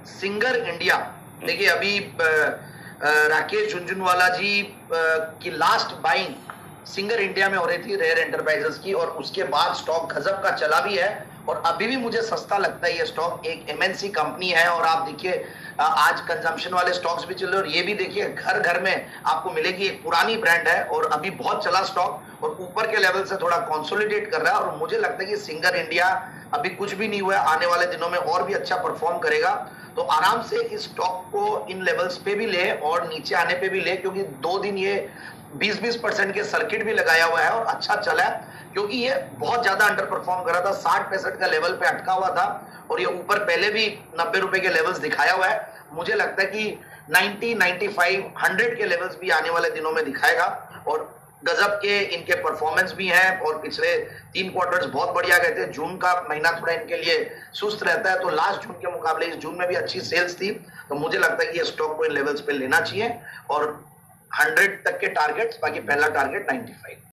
Singer India, देखिए अभी राकेश झुनझुनवाला जी की लास्ट बाइंग सिंगर इंडिया में हो रही थी रेयर एंटरप्राइजेस की, और उसके बाद स्टॉक गजब का चला भी है और अभी भी मुझे सस्ता लगता है ये स्टॉक। एक एमएनसी कंपनी है और आप देखिए आज कंजम्पशन वाले स्टॉक्स भी चल रहे हैं, और ये भी देखिए घर घर में आपको मिलेगी। एक पुरानी ब्रांड है और अभी बहुत चला स्टॉक और ऊपर के लेवल से थोड़ा कंसोलिडेट कर रहा है, और मुझे लगता है कि सिंगर इंडिया अभी कुछ भी नहीं हुआ है, आने वाले दिनों में और भी अच्छा परफॉर्म करेगा। तो आराम से इस स्टॉक को इन लेवल्स पे भी ले और नीचे आने पे भी ले, क्योंकि 2 दिन ये 20-20% के सर्किट भी लगाया हुआ है और अच्छा चला है, क्योंकि ये बहुत ज्यादा अंडर परफॉर्म कर रहा था। 60-65 का लेवल पे अटका हुआ था और ये ऊपर पहले भी 90 रुपए के लेवल्स दिखाया हुआ है। मुझे लगता है कि 90, 95, 100 के लेवल्स भी आने वाले दिनों में दिखाएगा, और गजब के इनके परफॉर्मेंस भी हैं। और पिछले 3 क्वार्टर्स बहुत बढ़िया गए थे। जून का महीना थोड़ा इनके लिए सुस्त रहता है, तो लास्ट जून के मुकाबले इस जून में भी अच्छी सेल्स थी। तो मुझे लगता है कि ये स्टॉक को इन लेवल्स पे लेना चाहिए, और 100 तक के टारगेट्स, बाकी पहला टारगेट 95।